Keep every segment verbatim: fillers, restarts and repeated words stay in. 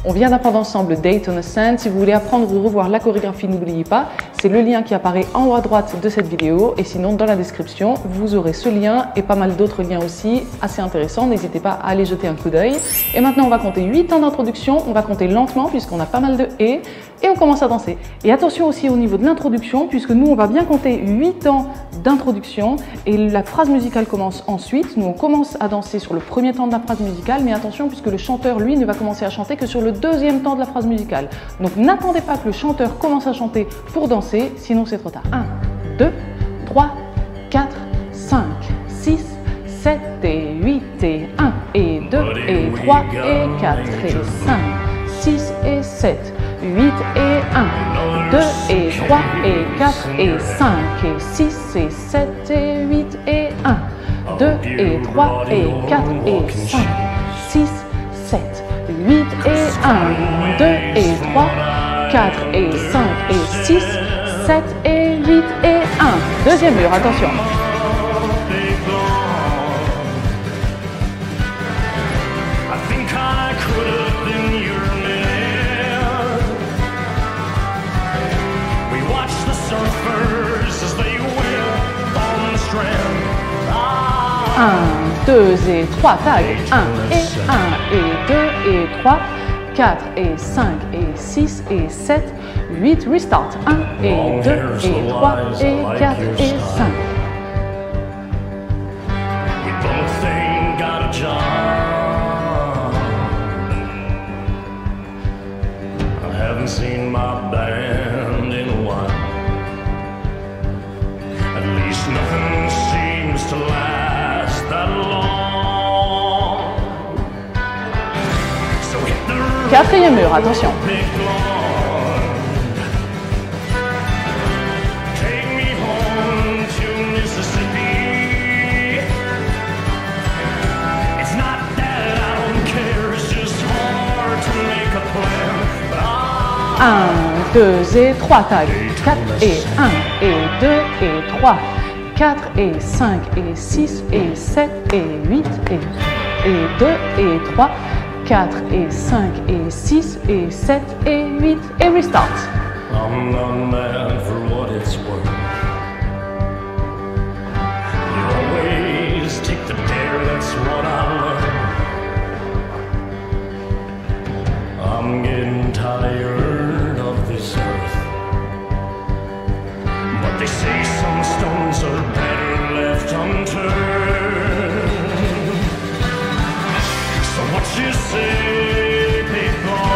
On vient d'apprendre ensemble Daytona Sand. Si vous voulez apprendre ou revoir la chorégraphie, n'oubliez pas, c'est le lien qui apparaît en haut à droite de cette vidéo. Et sinon, dans la description, vous aurez ce lien et pas mal d'autres liens aussi assez intéressants. N'hésitez pas à aller jeter un coup d'œil. Et maintenant, on va compter huit temps d'introduction. On va compter lentement puisqu'on a pas mal de « et ». Et on commence à danser. Et attention aussi au niveau de l'introduction, puisque nous, on va bien compter huit temps d'introduction et la phrase musicale commence ensuite. Nous, on commence à danser sur le premier temps de la phrase musicale, mais attention, puisque le chanteur, lui, ne va commencer à chanter que sur le deuxième temps de la phrase musicale. Donc, n'attendez pas que le chanteur commence à chanter pour danser, sinon c'est trop tard. un, deux, trois, quatre, cinq, six, sept et huit et un et deux et trois et quatre et cinq, six et sept, huit et un, deux et trois et quatre et cinq et six et sept et huit et un, deux et trois et quatre et cinq, six, sept, huit et un, deux et trois, quatre et cinq et six, sept et huit et un. Deuxième mur, attention. un, deux et trois, tag, un et un et deux et trois, quatre et cinq et six et sept, huit, restart, un et deux et trois et quatre et cinq. Seen my band in a while. At least nothing seems to last that long. So hit the road, quatrième mur, attention. Take me home to Mississippi. It's not that I don't care, it's just hard to make a plan. But I un, deux et trois, tag, quatre et un et deux et trois, quatre et cinq et six et sept et huit et, et deux et trois, quatre et cinq et six et sept et huit et restart. I'm not mad for what it's worth. You always take the dare, that's what I learned. I'm getting tired of this earth, but they say some stones are better left unturned. So what you say, people?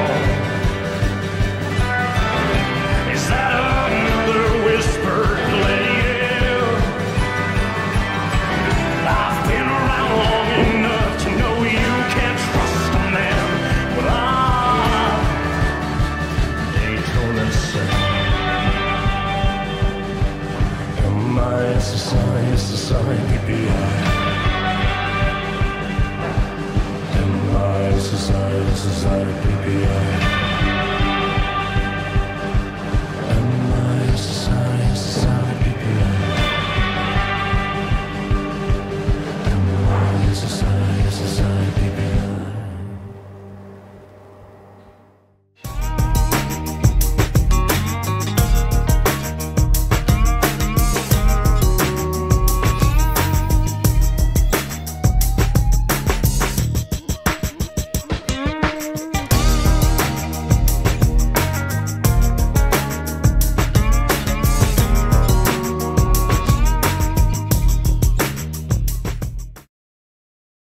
Is that another whispered blade? I've been around long enough to know you can't trust a man, but I'm Daytona Sand. M I S S I S S I P P I. M I S S I S S I P P I.